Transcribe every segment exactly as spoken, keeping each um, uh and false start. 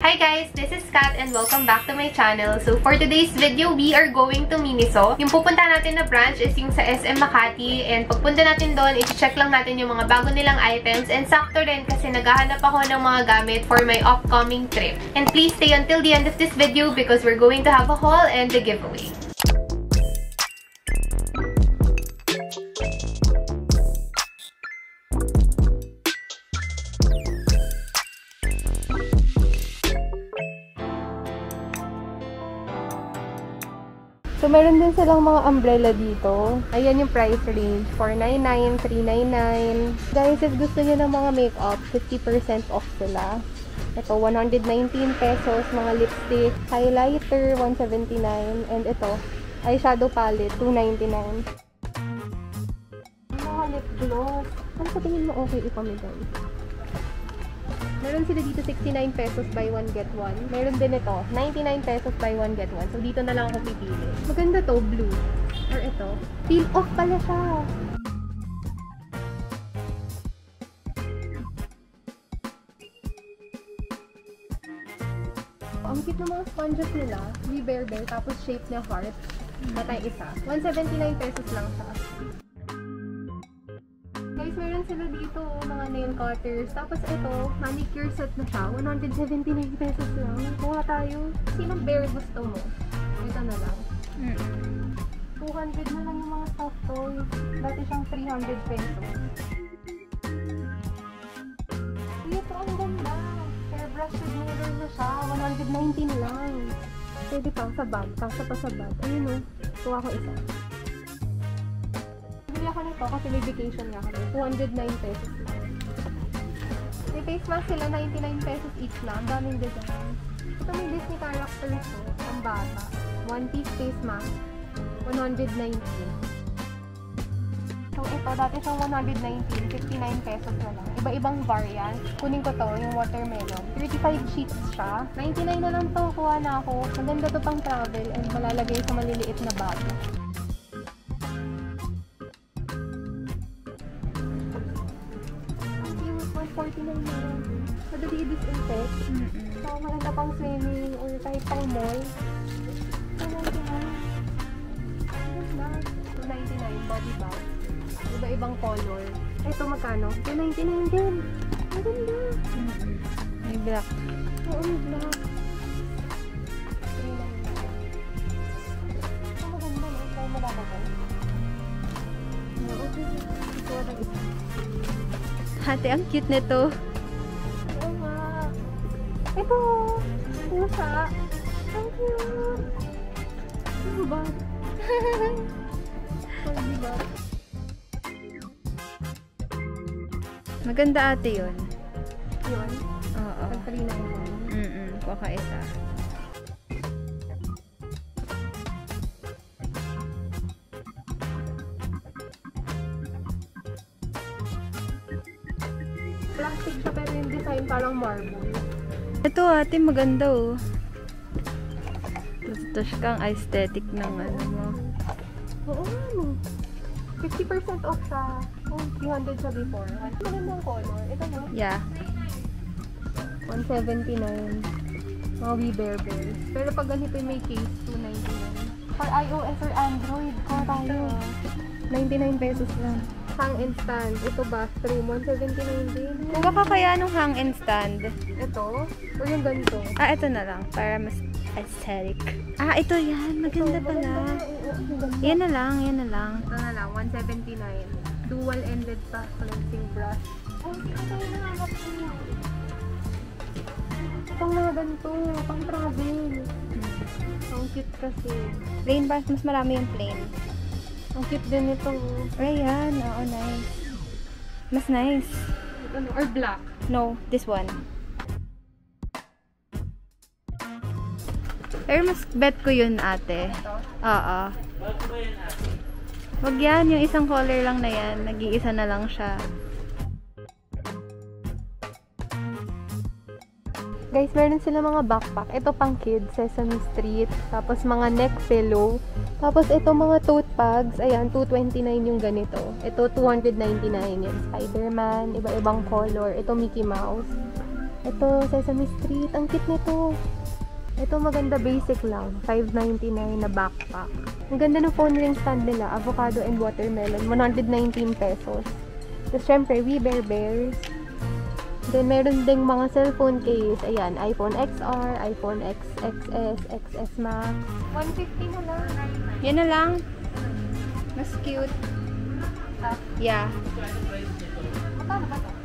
Hi guys! This is Kat and welcome back to my channel. So for today's video, we are going to Miniso. Yung pupunta natin na branch is yung sa S M Makati, and pagpunta natin doon, i-check lang natin yung mga bago nilang items, and sakto rin kasi naghahanap ako ng mga gamit for my upcoming trip. And please stay until the end of this video because we're going to have a haul and a giveaway. So, meron din silang mga umbrella dito. Ayan yung price range. four ninety-nine, three ninety-nine. Guys, if gusto niyo ng mga makeup, fifty percent off sila. Ito, one hundred nineteen pesos. Mga lipstick, highlighter, one seventy-nine. And ito, eyeshadow palette, two ninety-nine. Mga lip gloss. Ano sa tingin mo okay ipamigay? Meron sila dito sixty-nine pesos buy one get one. Meron din ito ninety-nine pesos buy one get one. So dito na lang ako pipili. Maganda to, blue. Or ito, peel off pala siya. Ang cute ng mga sponges nila, we bear bear, tapos shape na heart. Matay isa. one seventy-nine pesos lang siya. Guys, meron sila dito mga nail cutters. Tapos ito, manicure set na siya. one seventy-nine pesos lang. Kuha tayo. Sinong bear gusto mo? Ito na lang. Mm. two hundred na lang yung mga soft toys. Dati siyang three hundred pesos. Ito, ang ganda. Airbrush with mirror na siya. one nineteen lang. Pwede pa sa bag. Kasa pa sa bag. Ayun o. Kuha ko isa. Bili ako nito kasi may vacation nga kami. two hundred nine pesos lang. May face mask sila, ninety-nine pesos each na. Ang daming design. Ito may Disney characters to. Ang bata. One piece face mask. one nineteen. So ito, dati siyang one nineteen. fifty-nine pesos na lang. Iba-ibang variant. Kunin ko to, yung watermelon. thirty-five sheets siya. ninety-nine na lang to. Kuha na ako. Maganda to pang travel and malalagay sa maliliit na bag. forty-nine na lang. Madali i-disinfect. Mm-mm. So, maganda pang swimming or kahit pang mall. two ninety-nine. two ninety-nine body bag. Iba-ibang color. Ito magkano? two ninety-nine din. Ang ganda. Mm-mm. May black. Oo, may black. Ito maganda na. Ito malabagay. Oo, ito ang isa. Ate, ang cute nito. Oo nga. Ito. Pusa. Ang cute. Ano ba? Oh, diba? Maganda ate yun. Yun? Oo. Ang three ninety-nine. Mm-mm. Kuha ka isa. Plastic siya pero yung design parang marble. Ito ate, maganda oh. Tush kang aesthetic ng ano mo. Oo ano. fifty percent off siya. Oh, three hundred siya before. Magandang color. Ito na. Yeah. one seventy-nine. Mga We Bear Bears. Pero pag ganito may case, two ninety-nine. For iOS or Android, kuha tayo. ninety-nine pesos lang. Hang and stand. Ito bathroom. one seventy-nine din. Kung baka kaya nung hang and stand. Ito? Or yung ganito? Ah, ito na lang. Para mas aesthetic. Ah, ito yan. Maganda ito, pala. Maganda. Yan na lang. Yan na lang. Ito na lang. one seventy-nine. Dual-ended pa. Cleansing brush. Oh, ito yung nahanap ko. Itong mga ganito. Pang travel. Ang cute kasi. Plain ba? Mas marami yung plain. Ang cute din ito. Ayan. Oo, nice. Mas nice. Ano? Or black. No, this one. Pero mas bet ko yun ate. Ito? Oo. Wag yan. Yung isang color lang na yan. Nag-iisa na lang siya. Guys, meron sila mga backpack. Ito pang kids, Sesame Street. Tapos mga neck pillow. Tapos ito mga tote bags. Ayan, two twenty-nine yung ganito. Ito two ninety-nine yung Spider-Man. Iba-ibang color. Ito Mickey Mouse. Ito, Sesame Street. Ang cute nito. Ito maganda, basic lang. five ninety-nine na backpack. Ang ganda ng phone ring stand nila. Avocado and watermelon. one hundred nineteen pesos. Tapos syempre, We Bear Bears. Then meron ding mga cellphone case. Ayan, iPhone X R, iPhone X, XS, X S Max. one fifty na lang. Yan na lang. Mas cute. Yeah. Magkano ba ito?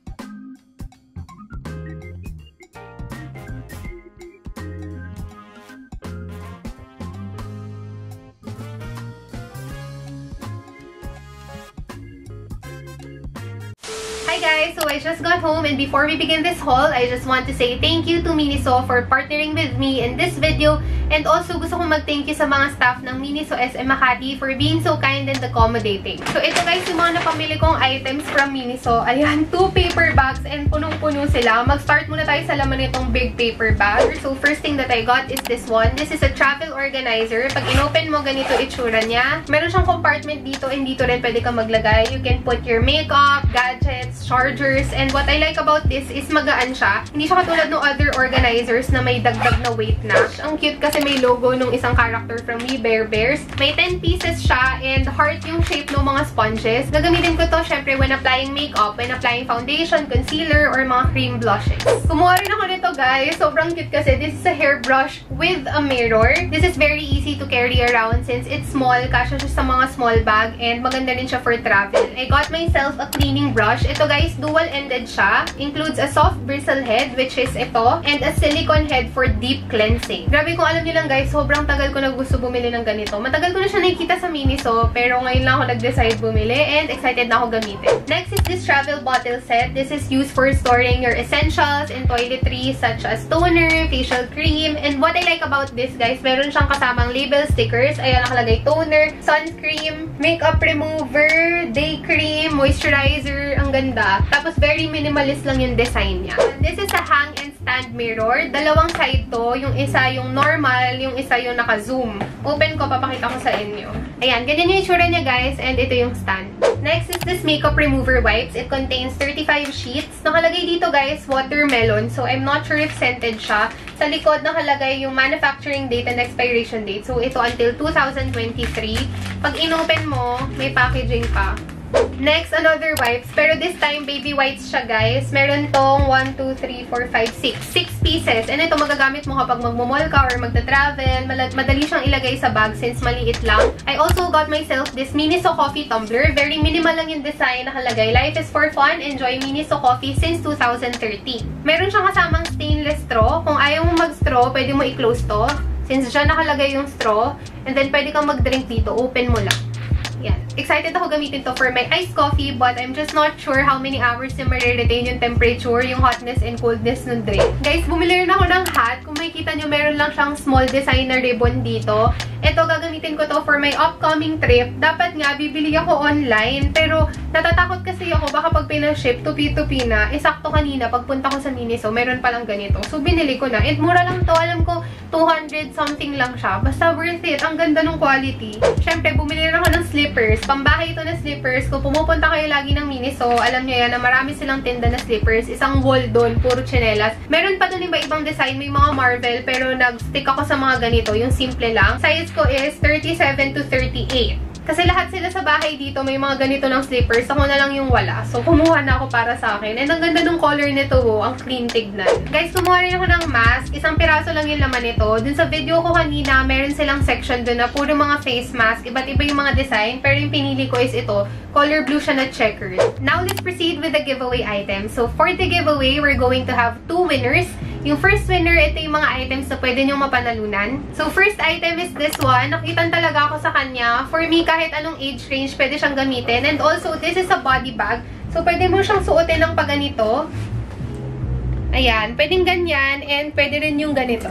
Hi guys! So I just got home, and before we begin this haul, I just want to say thank you to Miniso for partnering with me in this video, and also gusto kong mag-thank you sa mga staff ng Miniso S M Makati for being so kind and accommodating. So ito guys, yung mga napamili kong items from Miniso. Ayan, two paper bags and punong-puno sila. Mag-start muna tayo sa laman nitong big paper bag. So first thing that I got is this one. This is a travel organizer. Pag in-open mo, ganito itsura niya. Meron siyang compartment dito, and dito rin pwede kang maglagay. You can put your makeup, gadgets, chargers, and what I like about this is magaan siya. Hindi siya katulad ng other organizers na may dagdag na weight na. Ang cute kasi may logo nung isang character from We Bear Bears. May ten pieces siya, and heart yung shape ng mga sponges. Gagamitin ko to syempre when applying makeup, when applying foundation, concealer, or mga cream blushes. Kumuha rin ako nito guys. Sobrang cute kasi. This is a hairbrush with a mirror. This is very easy to carry around since it's small. Kasya siya sa mga small bag, and maganda rin siya for travel. I got myself a cleaning brush. Ito guys, dual-ended siya. Includes a soft bristle head, which is ito, and a silicone head for deep cleansing. Grabe, kung alam niyo lang guys, sobrang tagal ko na gusto bumili ng ganito. Matagal ko na siya nakikita sa Miniso, pero ngayon lang ako nag-decide bumili, and excited na ako gamitin. Next is this travel bottle set. This is used for storing your essentials and toiletries such as toner, facial cream, and what I like about this guys, meron siyang kasamang label stickers. Ayan, nakalagay toner, sunscreen, makeup remover, day cream, moisturizer. Ang ganda. Tapos, very minimalist lang yung design niya. This is a hang and stand mirror. Dalawang side to. Yung isa yung normal, yung isa yung naka-zoom. Open ko, papakita ko sa inyo. Ayan, ganyan yung itsura niya guys, and ito yung stand. Next is this makeup remover wipes. It contains thirty-five sheets. Nakalagay dito guys, watermelon. So, I'm not sure if scented siya. Sa likod, nakalagay yung manufacturing date and expiration date. So, ito until two thousand twenty-three. Pag in-open mo, may packaging pa. Next, another wipes. Pero this time, baby wipes siya, guys. Meron tong one, two, three, four, five, six. six pieces. And ito, magagamit mo kapag magmumall ka or magta-travel. Madali siyang ilagay sa bag since maliit lang. I also got myself this Miniso coffee tumbler. Very minimal lang yung design. Nakalagay, life is for fun. Enjoy Miniso coffee since two thousand thirteen. Meron siyang kasamang stainless straw. Kung ayaw mo mag-straw, pwede mo i-close to. Since dyan nakalagay yung straw. And then, pwede kang mag-drink dito. Open mo lang. Yan. Excited ako gamitin to for my iced coffee, but I'm just not sure how many hours yung ma-retain yung temperature, yung hotness and coldness ng drink. Guys, bumili rin ako ng hat. Kung makikita nyo, meron lang siyang small designer ribbon dito. Ito, gagamitin ko to for my upcoming trip. Dapat nga, bibili ako online, pero natatakot kasi ako, baka pag pinaship, tupi-tupi na. Eh, sakto kanina, pagpunta ko sa Miniso, meron palang ganito. So, binili ko na. And mura lang to. Alam ko, two hundred something lang siya. Basta worth it. Ang ganda ng quality. Siyempre, bumili rin ako ng slippers. Pambahay ito na slippers. Kung pumupunta kayo lagi ng Miniso, alam nyo yan na marami silang tinda na slippers. Isang wall doon, puro tsinelas. Meron pa doon iba-ibang design. May mga Marvel, pero nag-stick ako sa mga ganito. Yung simple lang. Size ko is thirty-seven to thirty-eight. Kasi lahat sila sa bahay dito, may mga ganito ng slippers. Ako na lang yung wala. So, kumuha na ako para sa akin. And ang ganda ng color nito, oh. Ang clean tignan. Guys, kumuha rin ako ng mask. Isang piraso lang yung laman nito. Dun sa video ko kanina, meron silang section dun na puro mga face mask. Iba't iba yung mga design. Pero yung pinili ko is ito. Color blue siya na checkered. Now, let's proceed with the giveaway items. So, for the giveaway, we're going to have two winners. Yung first winner, ito yung mga items na pwede nyo mapanalunan. So, first item is this one. Nakitan talaga ako sa kanya. For me, kahit anong age range, pwede siyang gamitin. And also, this is a body bag. So, pwede mo siyang suotin ng pag ganito. Ayan. Pwedeng ganyan. And pwede rin yung ganito.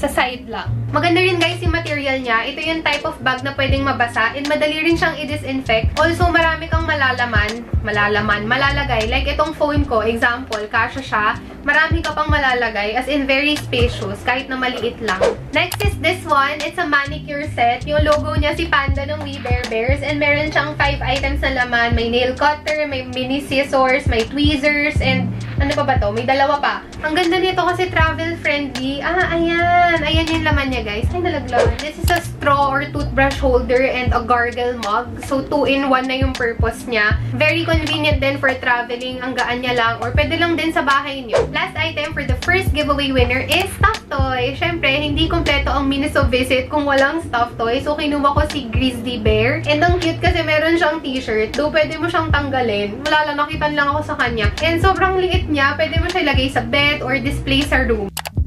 sa side lang. Maganda rin guys yung material niya. Ito yung type of bag na pwedeng mabasa and madali rin siyang i-disinfect. Also, marami kang malalaman, malalaman, malalagay. Like itong phone ko, example, kasya siya. Marami ka pang malalagay, as in very spacious, kahit na maliit lang. Next is this one. It's a manicure set. Yung logo niya si Panda ng We Bare Bears and meron siyang five items na laman. May nail cutter, may mini scissors, may tweezers, and ano pa ba to? May dalawa pa. Ang ganda nito kasi travel friendly. Ah, ayan. Ayan yung laman niya, guys. Ay, nalaglag. This is a straw or toothbrush holder and a gargle mug. So, two in one na yung purpose niya. Very convenient din for traveling. Ang gaan niya lang. Or pwede lang din sa bahay niyo. Last item for the first giveaway winner is stuffed toy. Siyempre, hindi kompleto ang Miniso visit kung walang stuffed toy. So, kinuha ko si Grizzly Bear. And ang cute kasi meron siyang t-shirt. Do, pwede mo siyang tanggalin. Wala lang, nakitan lang ako sa kanya. And sobrang liit niya. Pwede mo siya ilagay sa bed or display sa room.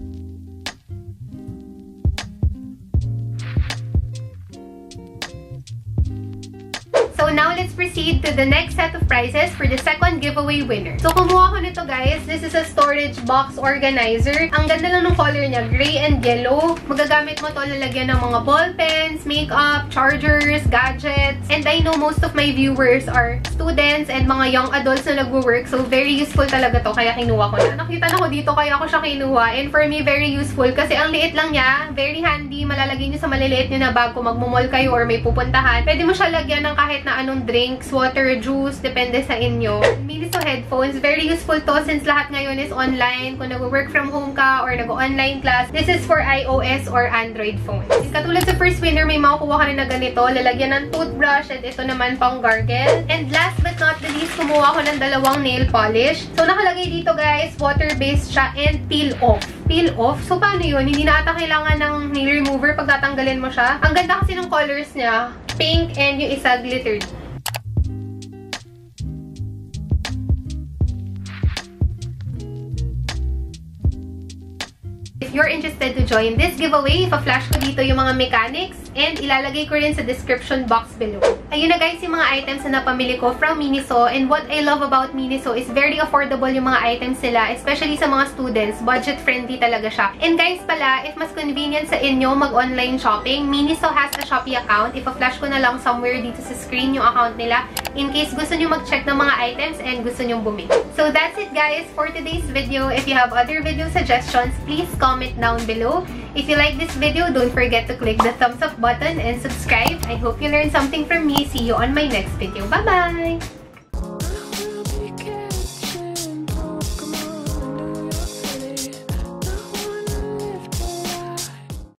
So now, let's proceed to the next set of prizes for the second giveaway winner. So, kumuha ko nito guys. This is a storage box organizer. Ang ganda lang ng color niya, gray and yellow. Magagamit mo to lalagyan ng mga ball pens, makeup, chargers, gadgets. And I know most of my viewers are students and mga young adults na nagwo-work. So, very useful talaga to. Kaya kinuha ko na. Nakita na ko dito kaya ako siya kinuha. And for me, very useful kasi ang liit lang niya. Very handy. Malalagay niyo sa maliliit niyo na bag kung magmumall kayo or may pupuntahan. Pwede mo siya lagyan ng kahit na anong drinks, water, juice, depende sa inyo. Miniso headphones, very useful to since lahat ngayon is online. Kung nag-work from home ka or nag-online class, this is for iOS or Android phones. Katulad sa first winner, may makukuha ka rin na ganito, lalagyan ng toothbrush at ito naman pang gargle. And last but not the least, kumuha ko ng dalawang nail polish. So, nakalagay dito guys, water-based siya and peel-off. Peel-off? So, paano yun? Hindi na ata kailangan ng nail remover pag tatanggalin mo siya. Ang ganda kasi ng colors niya. Pink and yung isa glittered. If you're interested to join this giveaway, ipa-flash ko dito yung mga mechanics and ilalagay ko rin sa description box below. Ayun na guys yung mga items na napamili ko from Miniso, and what I love about Miniso is very affordable yung mga items nila, especially sa mga students. Budget friendly talaga siya. And guys pala, if mas convenient sa inyo mag-online shopping, Miniso has a Shopee account. Ipa-flash ko na lang somewhere dito sa screen yung account nila in case gusto nyo mag-check ng mga items and gusto nyo bumili. So that's it guys for today's video. If you have other video suggestions, please comment down below. If you like this video, don't forget to click the thumbs up button and subscribe. I hope you learned something from me. See you on my next video. Bye-bye!